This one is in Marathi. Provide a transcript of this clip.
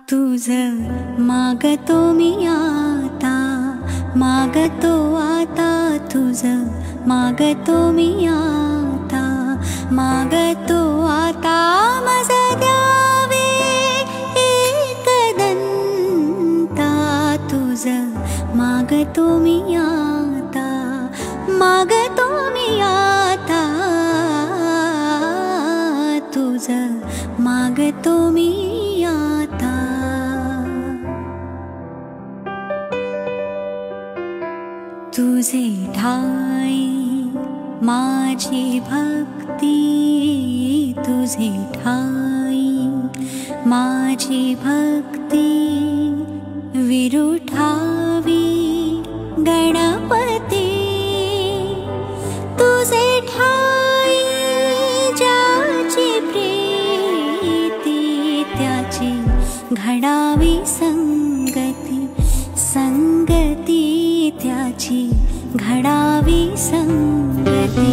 तुझ मागतो मी आता, मागतो आता तुझ मागतो मी आता, मागतो आता मज द्यावे एकदंता, तुझ मागतो मी आता, मागतो मी आता, तुझ मागतो मी आता। तुझे ठाई माझी भक्ती, तुझे ठाई माझी भक्ती, विरुठावी गणपती, तुझे ठाई ज्याची प्रीती, त्याची घडावी संगती, संगती त्याची घडावी संगती।